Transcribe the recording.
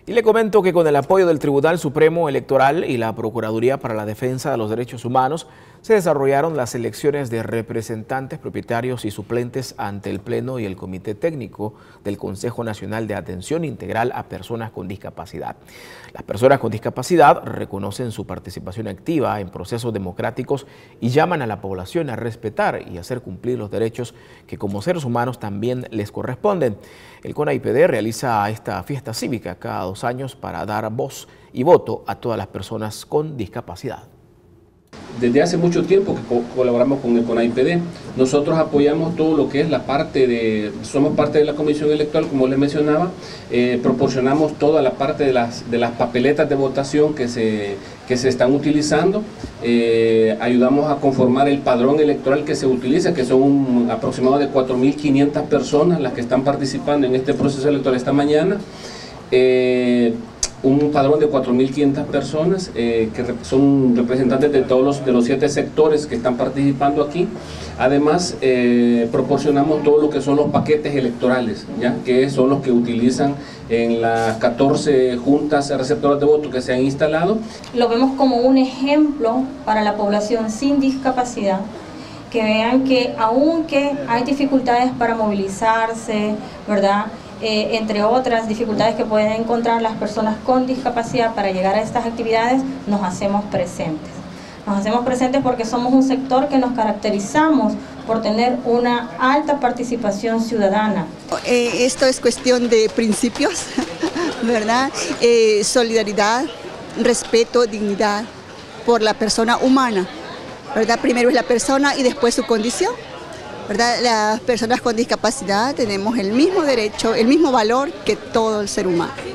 Y le comento que con el apoyo del Tribunal Supremo Electoral y la Procuraduría para la Defensa de los Derechos Humanos se desarrollaron las elecciones de representantes, propietarios y suplentes ante el Pleno y el Comité Técnico del Consejo Nacional de Atención Integral a Personas con Discapacidad. Las personas con discapacidad reconocen su participación activa en procesos democráticos y llaman a la población a respetar y hacer cumplir los derechos que como seres humanos también les corresponden. El CONAIPD realiza esta fiesta cívica cada 2 años para dar voz y voto a todas las personas con discapacidad. Desde hace mucho tiempo que colaboramos con el CONAIPD. Nosotros apoyamos todo lo que es la parte de, somos parte de la Comisión Electoral, como les mencionaba, proporcionamos toda la parte de las papeletas de votación que se están utilizando, ayudamos a conformar el padrón electoral que se utiliza, que son aproximadamente de 4.500 personas las que están participando en este proceso electoral esta mañana. Un padrón de 4.500 personas que son representantes de todos los 7 sectores que están participando aquí. Además, proporcionamos todo lo que son los paquetes electorales, ¿ya? Que son los que utilizan en las 14 juntas receptoras de voto que se han instalado. Lo vemos como un ejemplo para la población sin discapacidad, que vean que aunque hay dificultades para movilizarse, ¿verdad?, entre otras dificultades que pueden encontrar las personas con discapacidad para llegar a estas actividades, nos hacemos presentes. Nos hacemos presentes porque somos un sector que nos caracterizamos por tener una alta participación ciudadana. Esto es cuestión de principios, ¿verdad? Solidaridad, respeto, dignidad por la persona humana, ¿verdad? Primero es la persona y después su condición, ¿verdad? Las personas con discapacidad tenemos el mismo derecho, el mismo valor que todo el ser humano.